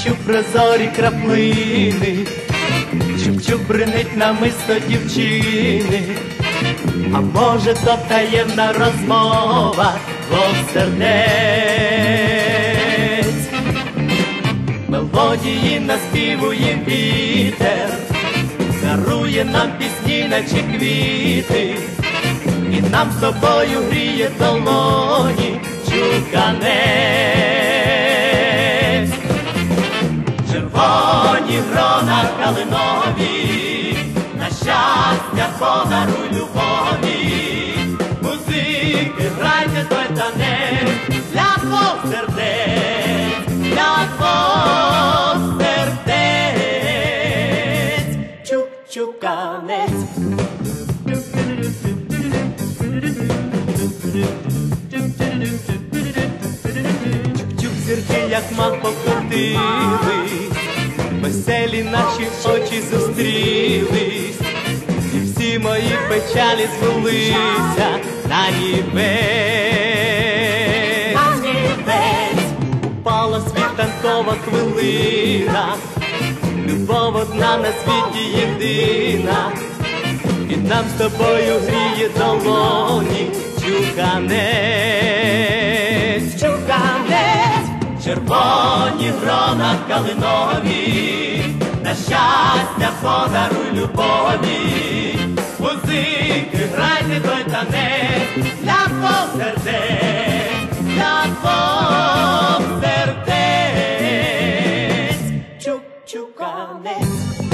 чуп-чуп прозорі краплини, чуп-чуп бринить намисто дівчини. А може, то таємна розмова двох сердець. Мелодії наспівує вітер, дарує нам пісні, наче квіти, і нам з тобою гріє долоні чуканець. Червоні грона калинові, на щастя подаруй любові. Музики, грайте той танець для двох сердець, для двох сердець. Чук-чуканець. Чук-чук зірки, як мав, покотились, веселі наші очі зустрілись, і всі мої печалі звелися на нівець. На нівець упала світанкова хвилина, любов одна на світі єдина, і нам з тобою гріє долоні чуканець. Чуканець. Червоні грона калинові, на щастя подаруй любові. Музики, грайте той танець для двох сердець, для двох сердець. Чук-чуканець.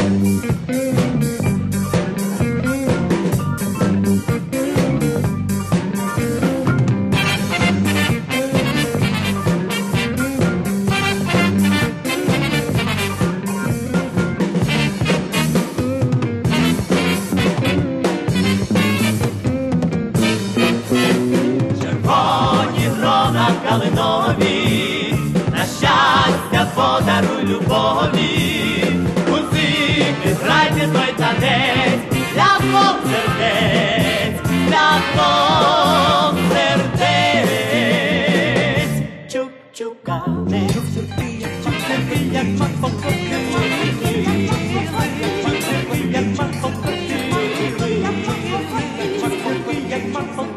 Калинові, на щастя подаруй любові. Музики, грайте той танець для двох сердець, для двох сердець. Чук-чуканець. Чук-чук-чук, як мак покотили, як мак покотили, як мак покотили.